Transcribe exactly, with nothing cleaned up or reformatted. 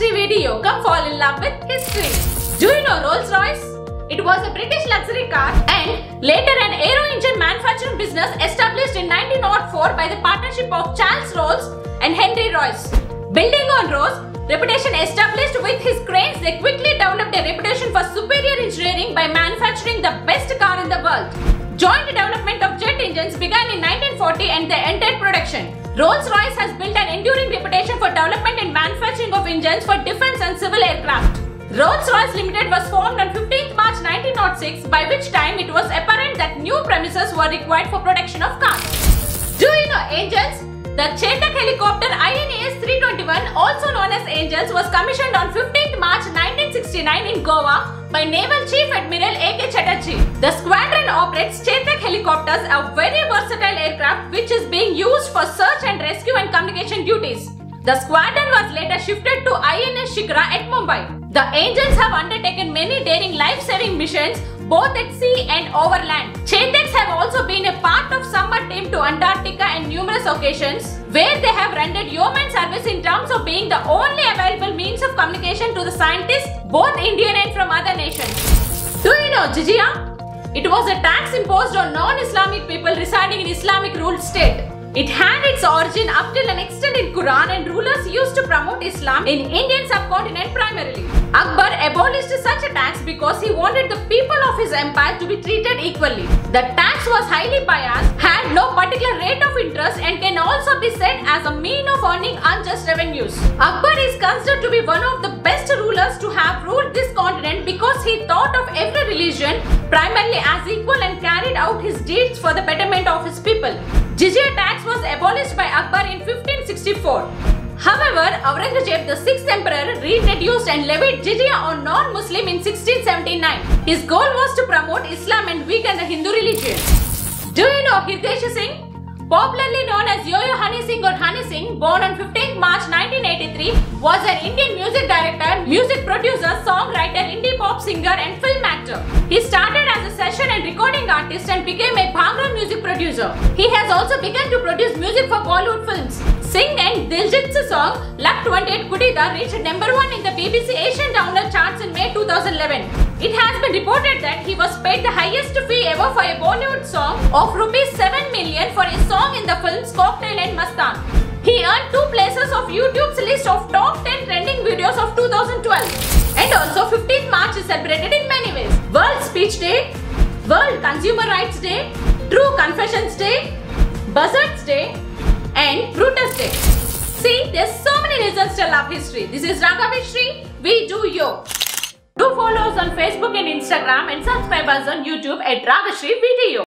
Ragashri video, come fall in love with history. Do you know Rolls-Royce? It was a British luxury car and later an aero engine manufacturing business established in nineteen oh four by the partnership of Charles Rolls and Henry Royce. Building on Rolls' reputation established with his cranes, they quickly developed a reputation for superior engineering by manufacturing the best car in the world. Joint development of jet engines began in nineteen forty and they entered production. Rolls-Royce has built an enduring reputation for development and manufacturing of engines for defense and civil aircraft. Rolls-Royce Limited was formed on fifteenth March nineteen oh six, by which time it was apparent that new premises were required for production of cars. Do you know Angels? The Chetak helicopter I N A S three twenty-one, also known as Angels, was commissioned on fifteenth March nineteen sixty-nine in Goa by Naval Chief Admiral A K Chatterjee. The squadron operates Chetak helicopters, a very versatile aircraft which is being used for search and rescue and communication duties. The squadron was later shifted to I N S Shikra at Mumbai. The Angels have undertaken many daring life-saving missions both at sea and over land. Chetaks have also been a part of summer team to Antarctica on numerous occasions, where they have rendered yeoman service in terms of being the only available means of communication to the scientists, both Indian and from other nations. Do you know jizya? It was a tax imposed on non-Islamic people residing in Islamic-ruled state. It had its origin up till an extent in Quran, and rulers used to promote Islam in Indian subcontinent primarily. Akbar abolished such a tax because he wanted the people of his empire to be treated equally. The tax was highly biased, had no particular rate of interest, and can also be said as a mean of earning unjust revenues. Akbar is considered to be one of the best rulers to have ruled this continent because he thought of every religion primarily as equal and carried out his deeds for the betterment of his people. Jizya tax was abolished by Akbar in fifteen sixty-four. However, Aurangzeb, the sixth emperor, reintroduced and levied jizya on non-Muslim in sixteen seventy-nine. His goal was to promote Islam and weaken the Hindu religion. Do you know Hirdesh Singh? Popularly known as Yo-Yo Honey Singh or Honey Singh, born on fifteenth March nineteen eighty-three, was an Indian music director, music producer, songwriter, indie pop singer and film actor. He started as a session and recording artist and became a Bhangra music producer. He has also begun to produce music for Bollywood films. Singh and Diljit's song Lak twenty-eight Kudida reached number one in the B B C Asian download charts in May two thousand eleven. It has been reported that he was paid the highest fee ever for a Bollywood song of rupees seven million for a song in the films Cocktail and Mastaan. He earned two places of YouTube's list of top ten trending videos of two thousand twelve. And also fifteenth March is celebrated in many ways. World Speech Day, World Consumer Rights Day, True Confessions Day, Buzzards Day, and Brutus Day. See, there's so many reasons to love history. This is Ragavishri, we do yo. Do follow us on Facebook and Instagram and subscribe us on YouTube at Ragashri Video.